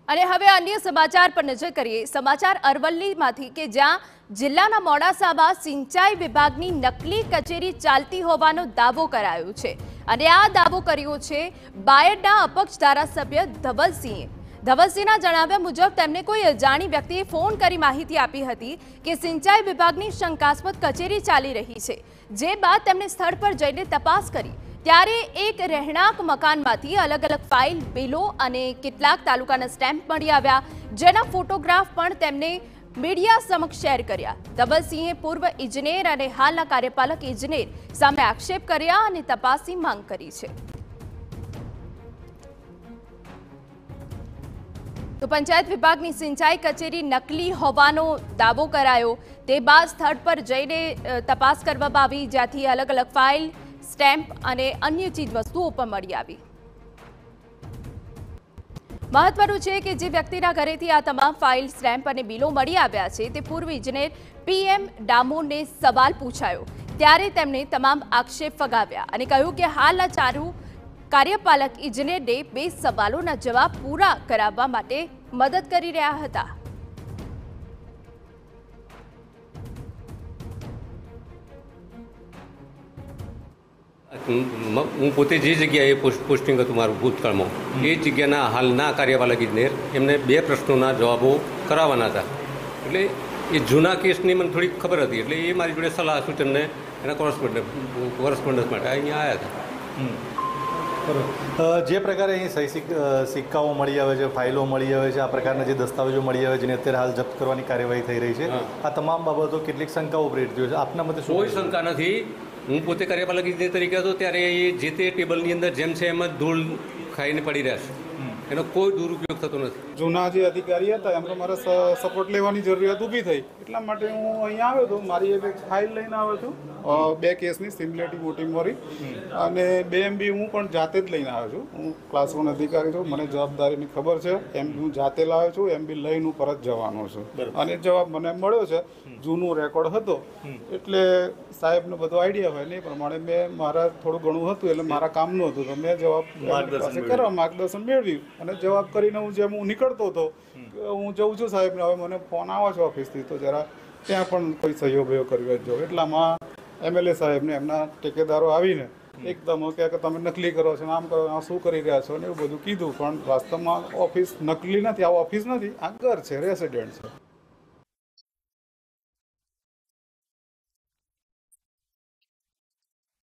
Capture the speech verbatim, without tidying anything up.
અને હવે અન્ય સમાચાર પર નજર કરીએ। સમાચાર અરવલ્લીમાંથી કે જ્યાં જિલ્લાના મોડાસામાં સિંચાઈ વિભાગની નકલી કચેરી ચાલતી હોવાનો દાવો કરાયો છે અને આ દાવો કર્યો છે બાયડના અપક્ષ ધારાસભ્ય ધવલસિંહે। ધવલસિંહના જણાવ્યા મુજબ તેમને કોઈ અજાણી વ્યક્તિએ ફોન કરી માહિતી આપી હતી કે સિંચાઈ વિભાગની શંકાસ્પદ કચેરી ચાલી રહી છે, જે બાદ તેમણે સ્થળ પર જઈને તપાસ કરી ત્યારે એક રહેણાંક મકાનમાંથી અલગ અલગ ફાઇલ, બિલો અને કેટલાક તાલુકાના સ્ટેમ્પ મળી આવ્યા, જેના ફોટોગ્રાફ પણ તેમને મીડિયા સમક્ષ શેર કર્યા। ધવલસિંહે પૂર્વ ઇજનેર અને હાલના કાર્યપાલક ઇજનેર સામે આક્ષેપ કર્યા અને તપાસની માંગ કરી છે। તો પંચાયત વિભાગની સિંચાઈ કચેરી નકલી હોવાનો દાવો કરાયો, તે બાદ સ્થળ પર જઈને તપાસ કરવામાં આવી, જ્યાંથી અલગ અલગ ફાઇલ, સ્ટેમ્પ અને અન્ય ચીજ વસ્તુઓ પણ મળી આવી। મહત્વનું છે કે જે વ્યક્તિના ઘરેથી આ તમામ ફાઇલ, સ્ટેમ્પ અને બિલો મળી આવ્યા છે તે પૂર્વ ઇજનેર પીએમ ડામોરને સવાલ પૂછાયો ત્યારે તેમણે તમામ આક્ષેપ ફગાવ્યા અને કહ્યું કે હાલના ચાલુ કાર્યપાલક ઇજનેરને બે સવાલોના જવાબ પૂરા કરાવવા માટે મદદ કરી રહ્યા હતા। હું પોતે જે જગ્યાએ પોસ્ટિંગ હતું મારું ભૂતકાળમાં, એ જગ્યાના હાલના કાર્યપાલક ઇજનેર એમને બે પ્રશ્નોના જવાબો કરાવવાના હતા। એટલે એ જૂના કેસની મને થોડી ખબર હતી, એટલે એ મારી જોડે સલાહ સૂચનને એના કોરસ્પોન્ડન્સ કોરસ્પોન્ડન્સ માટે અહીંયા આવ્યા હતા। જે પ્રકારે અહીં સહી સિક્કાઓ મળી આવે છે, ફાઇલો મળી આવે છે, આ પ્રકારના જે દસ્તાવેજો મળી આવે છે, જેને અત્યારે હાલ જપ્ત કરવાની કાર્યવાહી થઈ રહી છે, આ તમામ બાબતો કેટલીક શંકાઓ પ્રેરિત થયો છે, આપના મતે કોઈ શંકા નથી। હું પોતે કાર્યપાલક ઇજનેર તરીકે હતો ત્યારે એ જે તે ટેબલની અંદર જેમ છે એમ જ ધૂળ ખાઈને પડી રહ્યા છે, એનો કોઈ દુરુપયોગ થતો નથી। જૂના જે અધિકારી હતા એમને મારે સપોર્ટ લેવાની જરૂરિયાત ઊભી થઈ, એટલા માટે હું અહીંયા આવ્યો હતો। મારી એક ફાઇલ લઈને આવ્યો છું, બે કેસની, સિમ્યુલેટિવ વોટિંગ વાળી, અને બે એમબી હું પણ જાતે જ લઈને આવ્યો છું। હું ક્લાસ વન અધિકારી છું, મને જવાબદારીની ખબર છે, એમ હું જાતે લાવ્યો છું, એમબી લઈને હું પરત જવાનો છું અને જવાબ મને મળ્યો છે। જૂનું રેકોર્ડ હતો એટલે સાહેબને બધો આઈડિયા હોય ને એ પ્રમાણે મેં મારા થોડું ઘણું હતું એટલે મારા કામનું હતું, તો મેં જવાબ પાસે કરવા માર્ગદર્શન મેળવ્યું અને જવાબ કરીને હું જેમ હું નીકળતો હતો હું જઉં છું સાહેબને, હવે મને ફોન આવે છે ઓફિસથી, તો જરા ત્યાં પણ કોઈ સહયોગ કર્યો જો। એટલામાં એમએલએ સાહેબને એમના ટેકેદારો આવીને એકદમ કે તમે નકલી કરો છો, આમ કરો, શું કરી રહ્યા છો ને એવું બધું કીધું, પણ વાસ્તવમાં ઓફિસ નકલી નથી, આ ઓફિસ નથી, આ ઘર છે, રેસિડેન્ટ છે।